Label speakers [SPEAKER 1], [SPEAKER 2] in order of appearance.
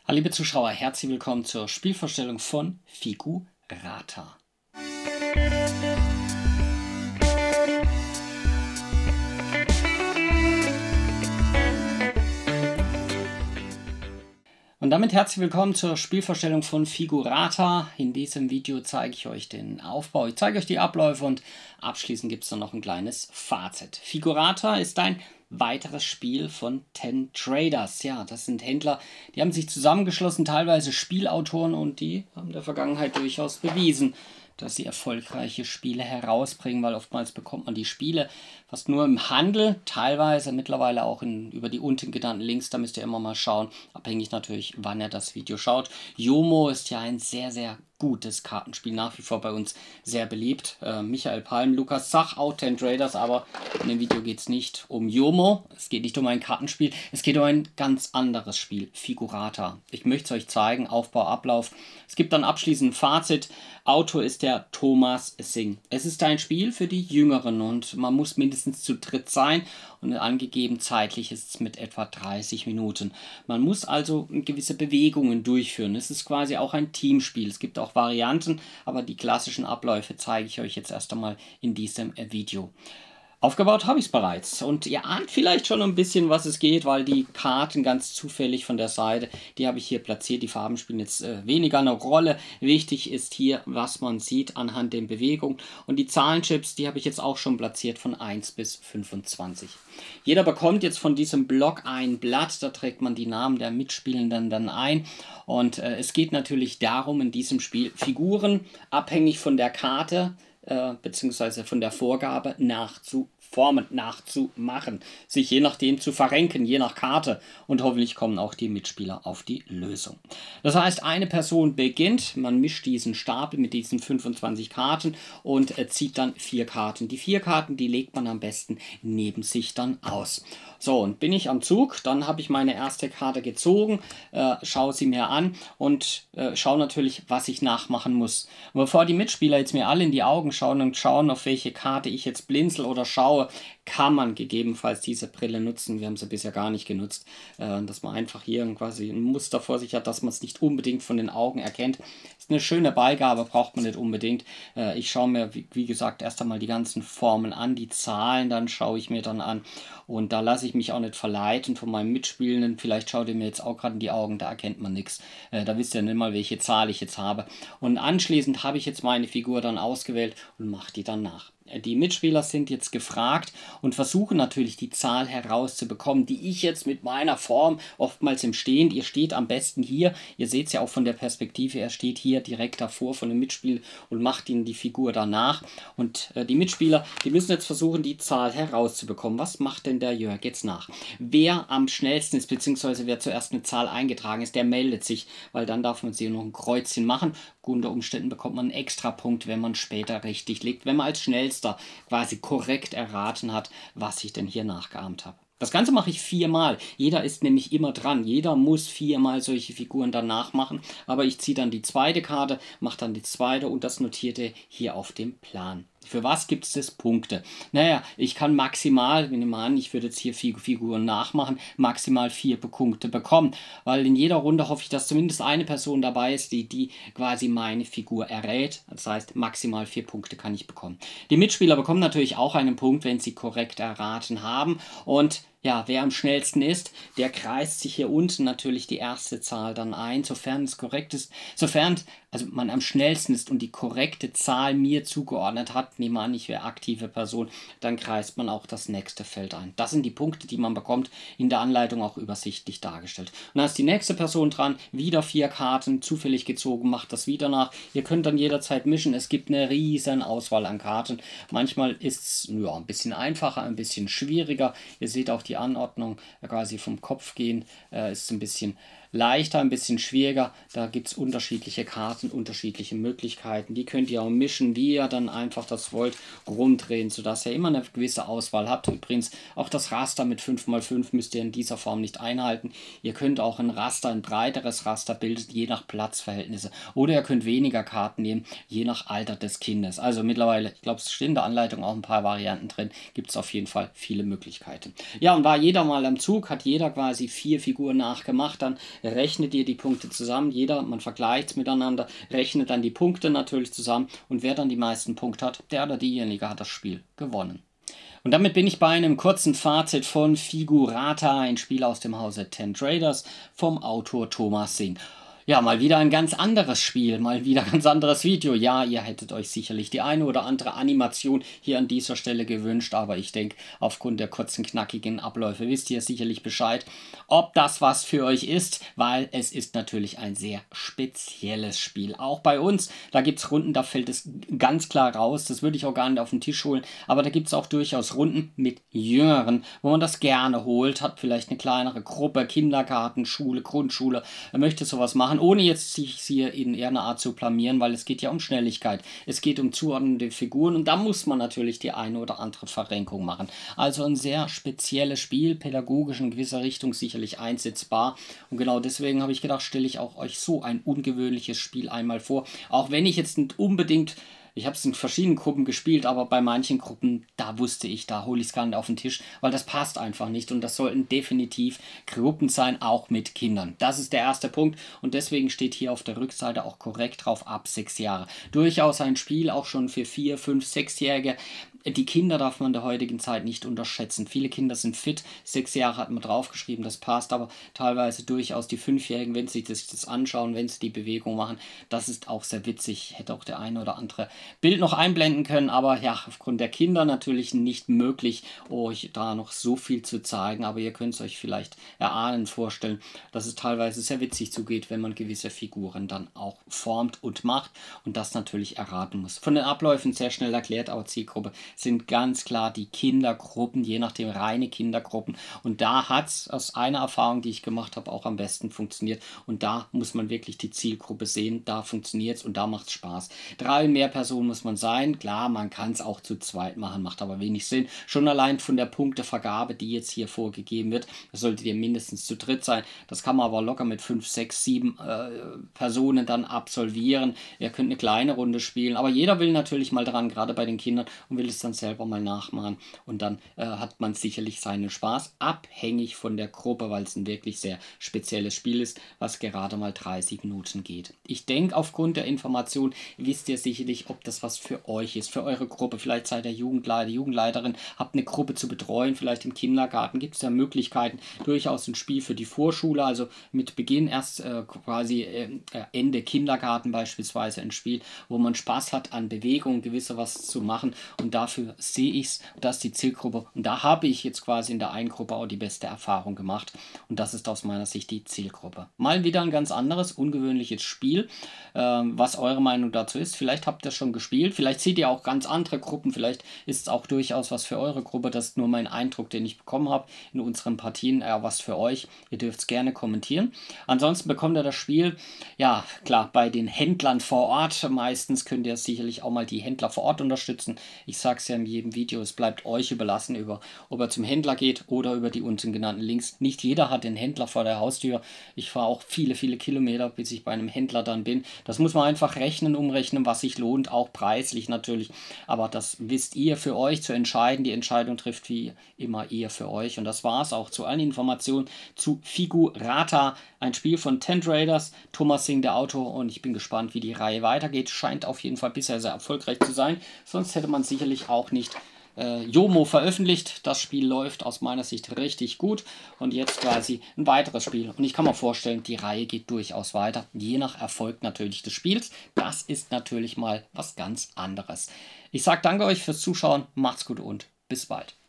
[SPEAKER 1] Hallo liebe Zuschauer, herzlich willkommen zur Spielvorstellung von Figurata. Und damit herzlich willkommen zur Spielvorstellung von Figurata. In diesem Video zeige ich euch den Aufbau, ich zeige euch die Abläufe und abschließend gibt es dann noch ein kleines Fazit. Figurata ist ein weiteres Spiel von Ten Traders. Ja, das sind Händler, die haben sich zusammengeschlossen, teilweise Spielautoren, und die haben in der Vergangenheit durchaus bewiesen, dass sie erfolgreiche Spiele herausbringen, weil oftmals bekommt man die Spiele fast nur im Handel, teilweise mittlerweile auch über die unten genannten Links, da müsst ihr immer mal schauen, abhängig natürlich, wann ihr das Video schaut. Yomo ist ja ein sehr, sehr gutes Kartenspiel, nach wie vor bei uns sehr beliebt. Michael Palm, Lukas Zach, auch Ten Traders, aber in dem Video geht es nicht um Yomo, es geht nicht um ein Kartenspiel, es geht um ein ganz anderes Spiel, Figurata. Ich möchte es euch zeigen, Aufbau, Ablauf. Es gibt dann abschließend ein Fazit. Autor ist der Thomas Singh. Es ist ein Spiel für die Jüngeren und man muss mindestens zu dritt sein und angegeben zeitlich ist es mit etwa 30 Minuten. Man muss also gewisse Bewegungen durchführen. Es ist quasi auch ein Teamspiel. Es gibt auch Varianten, aber die klassischen Abläufe zeige ich euch jetzt erst einmal in diesem Video. Aufgebaut habe ich es bereits und ihr ahnt vielleicht schon ein bisschen, was es geht, weil die Karten ganz zufällig von der Seite, die habe ich hier platziert. Die Farben spielen jetzt weniger eine Rolle. Wichtig ist hier, was man sieht anhand der Bewegung, und die Zahlenchips, die habe ich jetzt auch schon platziert von 1 bis 25. Jeder bekommt jetzt von diesem Block ein Blatt, da trägt man die Namen der Mitspielenden dann ein, und es geht natürlich darum, in diesem Spiel Figuren abhängig von der Karte beziehungsweise von der Vorgabe nachzuformen, nachzumachen, sich je nachdem zu verrenken, je nach Karte, und hoffentlich kommen auch die Mitspieler auf die Lösung. Das heißt, eine Person beginnt, man mischt diesen Stapel mit diesen 25 Karten und zieht dann 4 Karten. Die 4 Karten, die legt man am besten neben sich dann aus. So, und bin ich am Zug, dann habe ich meine erste Karte gezogen, schaue sie mir an und schaue natürlich, was ich nachmachen muss. Und bevor die Mitspieler jetzt mir alle in die Augen schauen und schauen, auf welche Karte ich jetzt blinzel oder schaue, kann man gegebenenfalls diese Brille nutzen. Wir haben sie bisher gar nicht genutzt, dass man einfach hier quasi ein Muster vor sich hat, dass man es nicht unbedingt von den Augen erkennt. Ist eine schöne Beigabe, braucht man nicht unbedingt. Ich schaue mir, wie gesagt, erst einmal die ganzen Formeln an, die Zahlen, dann schaue ich mir dann an, und da lasse ich mich auch nicht verleiten von meinem Mitspielenden. Vielleicht schaut ihr mir jetzt auch gerade in die Augen, da erkennt man nichts. Da wisst ihr nicht mal, welche Zahl ich jetzt habe. Und anschließend habe ich jetzt meine Figur dann ausgewählt und mache die dann nach. Die Mitspieler sind jetzt gefragt und versuchen natürlich die Zahl herauszubekommen, die ich jetzt mit meiner Form oftmals im Stehen, ihr steht am besten hier, ihr seht es ja auch von der Perspektive, er steht hier direkt davor von dem Mitspiel und macht ihnen die Figur danach, und die Mitspieler, die müssen jetzt versuchen, die Zahl herauszubekommen. Was macht denn der Jörg jetzt nach? Wer am schnellsten ist, beziehungsweise wer zuerst eine Zahl eingetragen ist, der meldet sich, weil dann darf man sich noch ein Kreuzchen machen. Unter Umständen bekommt man einen Extrapunkt, wenn man später richtig liegt, wenn man als schnellster quasi korrekt erraten hat, was ich denn hier nachgeahmt habe. Das Ganze mache ich 4-mal. Jeder ist nämlich immer dran. Jeder muss 4-mal solche Figuren dann nachmachen. Aber ich ziehe dann die zweite Karte, mache dann die zweite und das Notierte hier auf dem Plan. Für was gibt es das Punkte? Naja, ich kann maximal, ich nehme an, ich würde jetzt hier 4 Figuren nachmachen, maximal 4 Punkte bekommen. Weil in jeder Runde hoffe ich, dass zumindest eine Person dabei ist, die quasi meine Figur errät. Das heißt, maximal 4 Punkte kann ich bekommen. Die Mitspieler bekommen natürlich auch einen Punkt, wenn sie korrekt erraten haben. Und ja, wer am schnellsten ist, der kreist sich hier unten natürlich die erste Zahl dann ein, sofern es korrekt ist. Sofern also man am schnellsten ist und die korrekte Zahl mir zugeordnet hat, nehmen wir an, ich wäre aktive Person, dann kreist man auch das nächste Feld ein. Das sind die Punkte, die man bekommt, in der Anleitung auch übersichtlich dargestellt. Und dann ist die nächste Person dran, wieder 4 Karten, zufällig gezogen, macht das wieder nach. Ihr könnt dann jederzeit mischen, es gibt eine riesen Auswahl an Karten. Manchmal ist es ja, ein bisschen einfacher, ein bisschen schwieriger. Ihr seht auch die Anordnung quasi vom Kopf gehen, ist ein bisschen leichter, ein bisschen schwieriger. Da gibt es unterschiedliche Karten, unterschiedliche Möglichkeiten. Die könnt ihr auch mischen, wie ihr dann einfach das wollt, rumdrehen, sodass ihr immer eine gewisse Auswahl habt. Übrigens, auch das Raster mit 5×5 müsst ihr in dieser Form nicht einhalten. Ihr könnt auch ein Raster, ein breiteres Raster bilden, je nach Platzverhältnisse. Oder ihr könnt weniger Karten nehmen, je nach Alter des Kindes. Also mittlerweile, ich glaube, es stehen in der Anleitung auch ein paar Varianten drin, gibt es auf jeden Fall viele Möglichkeiten. Ja, und war jeder mal am Zug, hat jeder quasi 4 Figuren nachgemacht, dann rechnet ihr die Punkte zusammen. Man vergleicht es miteinander, rechnet dann die Punkte natürlich zusammen und wer dann die meisten Punkte hat, der oder diejenige hat das Spiel gewonnen. Und damit bin ich bei einem kurzen Fazit von Figurata, ein Spiel aus dem Hause Ten Traders vom Autor Thomas Singh. Ja, mal wieder ein ganz anderes Spiel, mal wieder ein ganz anderes Video. Ja, ihr hättet euch sicherlich die eine oder andere Animation hier an dieser Stelle gewünscht, aber ich denke, aufgrund der kurzen, knackigen Abläufe wisst ihr sicherlich Bescheid, ob das was für euch ist, weil es ist natürlich ein sehr spezielles Spiel. Auch bei uns, da gibt es Runden, da fällt es ganz klar raus, das würde ich auch gar nicht auf den Tisch holen, aber da gibt es auch durchaus Runden mit Jüngeren, wo man das gerne holt, hat vielleicht eine kleinere Gruppe, Kindergarten, Schule, Grundschule, möchte sowas machen, ohne jetzt sich hier in irgendeiner Art zu blamieren, weil es geht ja um Schnelligkeit, es geht um zuordnende Figuren und da muss man natürlich die eine oder andere Verrenkung machen. Also ein sehr spezielles Spiel, pädagogisch in gewisser Richtung sicherlich einsetzbar und genau deswegen habe ich gedacht, stelle ich auch euch so ein ungewöhnliches Spiel einmal vor, auch wenn ich jetzt nicht unbedingt. Ich habe es in verschiedenen Gruppen gespielt, aber bei manchen Gruppen, da wusste ich, da hole ich es gar nicht auf den Tisch, weil das passt einfach nicht und das sollten definitiv Gruppen sein, auch mit Kindern. Das ist der erste Punkt und deswegen steht hier auf der Rückseite auch korrekt drauf, ab 6 Jahre. Durchaus ein Spiel auch schon für 4, 5, 6-Jährige. Die Kinder darf man in der heutigen Zeit nicht unterschätzen. Viele Kinder sind fit, 6 Jahre hat man draufgeschrieben, das passt, aber teilweise durchaus die 5-Jährigen, wenn sie sich das anschauen, wenn sie die Bewegung machen, das ist auch sehr witzig. Hätte auch der eine oder andere Bild noch einblenden können, aber ja, aufgrund der Kinder natürlich nicht möglich, euch da noch so viel zu zeigen, aber ihr könnt es euch vielleicht erahnen, vorstellen, dass es teilweise sehr witzig zugeht, wenn man gewisse Figuren dann auch formt und macht und das natürlich erraten muss. Von den Abläufen sehr schnell erklärt, aber Zielgruppe sind ganz klar die Kindergruppen, je nachdem reine Kindergruppen. Und da hat es aus einer Erfahrung, die ich gemacht habe, auch am besten funktioniert. Und da muss man wirklich die Zielgruppe sehen, da funktioniert es und da macht es Spaß. 3 und mehr Personen muss man sein. Klar, man kann es auch zu zweit machen, macht aber wenig Sinn. Schon allein von der Punktevergabe, die jetzt hier vorgegeben wird, solltet ihr mindestens zu dritt sein. Das kann man aber locker mit 5, 6, 7 Personen dann absolvieren. Ihr könnt eine kleine Runde spielen, aber jeder will natürlich mal dran, gerade bei den Kindern, und will es dann selber mal nachmachen und dann hat man sicherlich seinen Spaß, abhängig von der Gruppe, weil es ein wirklich sehr spezielles Spiel ist, was gerade mal 30 Minuten geht. Ich denke, aufgrund der Information wisst ihr sicherlich, ob das was für euch ist, für eure Gruppe. Vielleicht seid ihr Jugendleiter, Jugendleiterin, habt eine Gruppe zu betreuen, vielleicht im Kindergarten gibt es ja Möglichkeiten, durchaus ein Spiel für die Vorschule, also mit Beginn erst quasi Ende Kindergarten beispielsweise ein Spiel, wo man Spaß hat an Bewegung, gewisse was zu machen. Und dafür sehe ich es, dass die Zielgruppe, und da habe ich jetzt quasi in der einen Gruppe auch die beste Erfahrung gemacht. Und das ist aus meiner Sicht die Zielgruppe. Mal wieder ein ganz anderes, ungewöhnliches Spiel. Was eure Meinung dazu ist, vielleicht habt ihr schon gespielt, vielleicht seht ihr auch ganz andere Gruppen, vielleicht ist es auch durchaus was für eure Gruppe. Das ist nur mein Eindruck, den ich bekommen habe in unseren Partien, was für euch. Ihr dürft es gerne kommentieren. Ansonsten bekommt ihr das Spiel, ja klar, bei den Händlern vor Ort. Meistens könnt ihr sicherlich auch mal die Händler vor Ort unterstützen. Ich sage es ja in jedem Video, es bleibt euch überlassen, ob er zum Händler geht oder über die unten genannten Links. Nicht jeder hat den Händler vor der Haustür. Ich fahre auch viele, viele Kilometer, bis ich bei einem Händler dann bin. Das muss man einfach rechnen, umrechnen, was sich lohnt, auch preislich natürlich. Aber das wisst ihr für euch zu entscheiden. Die Entscheidung trifft wie immer ihr für euch. Und das war es auch zu allen Informationen zu Figurata, ein Spiel von Ten Traders, Thomas Singh der Autor, und ich bin gespannt, wie die Reihe weitergeht. Scheint auf jeden Fall bisher sehr erfolgreich zu sein. Sonst hätte man sicherlich auch nicht Jomo veröffentlicht. Das Spiel läuft aus meiner Sicht richtig gut und jetzt quasi ein weiteres Spiel. Und ich kann mir vorstellen, die Reihe geht durchaus weiter, je nach Erfolg natürlich des Spiels. Das ist natürlich mal was ganz anderes. Ich sage danke euch fürs Zuschauen, macht's gut und bis bald.